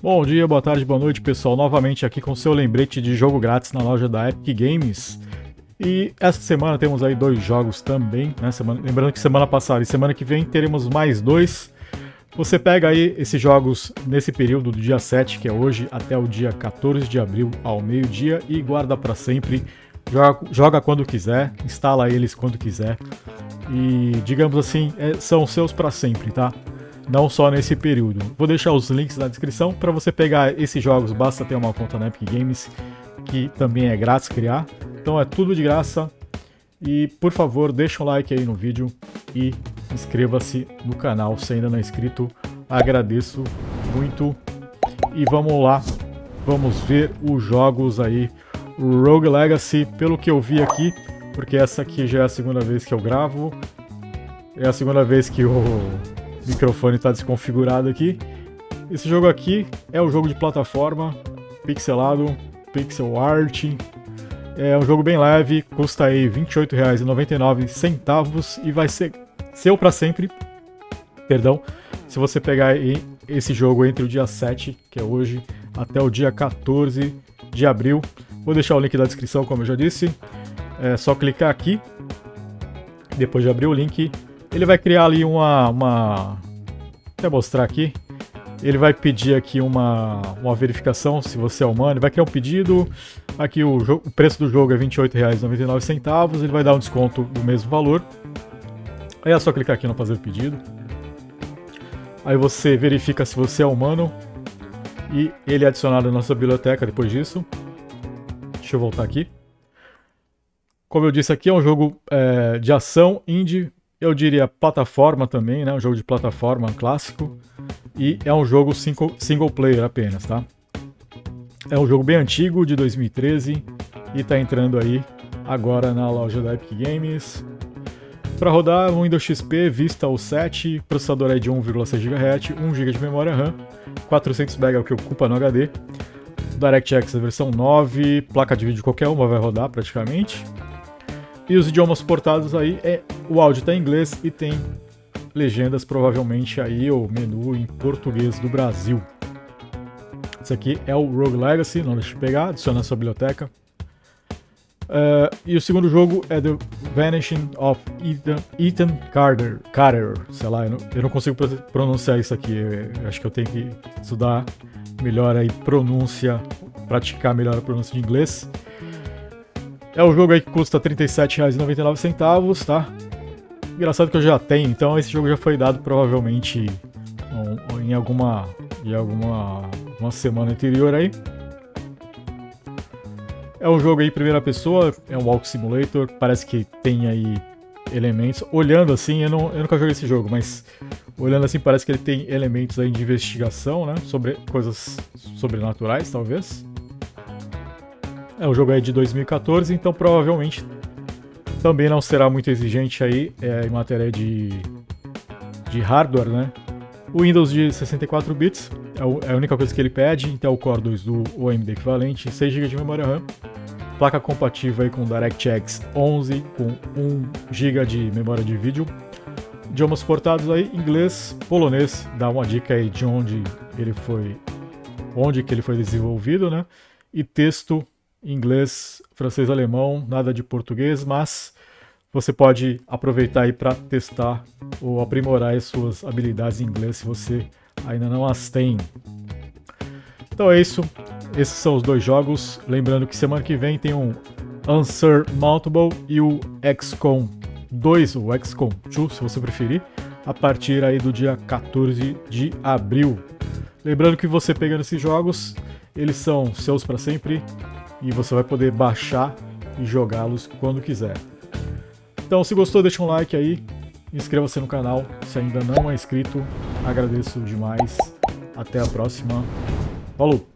Bom dia, boa tarde, boa noite, pessoal. Novamente aqui com o seu lembrete de jogo grátis na loja da Epic Games. E essa semana temos aí 2 jogos também, né? Lembrando que semana passada e semana que vem teremos mais 2. Você pega aí esses jogos nesse período do dia 7, que é hoje, até o dia 14 de abril ao meio-dia e guarda para sempre. Joga quando quiser, instala eles quando quiser. E, digamos assim, são seus para sempre, tá? Não só nesse período. Vou deixar os links na descrição. Para você pegar esses jogos, basta ter uma conta na Epic Games, que também é grátis criar. Então é tudo de graça. E, por favor, deixa um like aí no vídeo e inscreva-se no canal se ainda não é inscrito. Agradeço muito. E vamos lá, vamos ver os jogos aí. Rogue Legacy, pelo que eu vi aqui, porque essa aqui já é a segunda vez que eu gravo. É a segunda vez que o microfone está desconfigurado aqui. Esse jogo aqui é um jogo de plataforma, pixelado, pixel art. É um jogo bem leve, custa aí R$ 28,99 e vai ser seu para sempre. Perdão, se você pegar esse jogo entre o dia 7, que é hoje, até o dia 14 de abril. Vou deixar o link da descrição, como eu já disse. É só clicar aqui. Depois de abrir o link, ele vai criar ali Até mostrar aqui. Ele vai pedir aqui uma verificação, se você é humano. Ele vai criar um pedido. Aqui o preço do jogo é R$ 28,99. Ele vai dar um desconto do mesmo valor. Aí é só clicar aqui no fazer pedido. Aí você verifica se você é humano. E ele é adicionado na sua biblioteca depois disso. Deixa eu voltar aqui. Como eu disse aqui, é um jogo de ação indie. Eu diria plataforma também, né? Um jogo de plataforma clássico. E é um jogo single player apenas, tá? É um jogo bem antigo, de 2013. E tá entrando aí agora na loja da Epic Games. Para rodar, um Windows XP, Vista ou 7, processador é de 1,6 GHz, 1 GB de memória RAM, 400 MB é o que ocupa no HD. DirectX versão 9, placa de vídeo qualquer uma vai rodar praticamente. E os idiomas suportados aí o áudio está em inglês e tem legendas provavelmente aí, ou menu em português do Brasil. Esse aqui é o Rogue Legacy, não deixe de pegar, adiciona na sua biblioteca. E o segundo jogo é The Vanishing of Ethan Carter, sei lá, eu não consigo pronunciar isso aqui, eu acho que eu tenho que estudar melhor aí praticar melhor a pronúncia de inglês. É um jogo aí que custa R$ 37,99, tá? Engraçado que eu já tenho, então esse jogo já foi dado provavelmente em alguma uma semana anterior aí. É um jogo aí em primeira pessoa, é um Walk Simulator, parece que tem aí elementos. Olhando assim, eu nunca joguei esse jogo, mas olhando assim parece que ele tem elementos aí de investigação, né? Sobre coisas sobrenaturais, talvez. É um jogo aí de 2014, então provavelmente também não será muito exigente aí em matéria de hardware, né? O Windows de 64 bits é a única coisa que ele pede, Intel Core 2 do AMD equivalente, 6 GB de memória RAM, placa compatível aí com DirectX 11, com 1 GB de memória de vídeo, idiomas suportados aí, inglês, polonês, dá uma dica aí de onde que ele foi desenvolvido, né? E texto inglês, francês, alemão, nada de português, mas você pode aproveitar aí para testar ou aprimorar as suas habilidades em inglês se você ainda não as tem. Então é isso. Esses são os 2 jogos. Lembrando que semana que vem tem um Unsurmountable e o XCOM 2, ou XCOM 2, se você preferir, a partir aí do dia 14 de abril. Lembrando que você pegando esses jogos, eles são seus para sempre e você vai poder baixar e jogá-los quando quiser. Então, se gostou, deixa um like aí, inscreva-se no canal se ainda não é inscrito, agradeço demais, até a próxima, falou!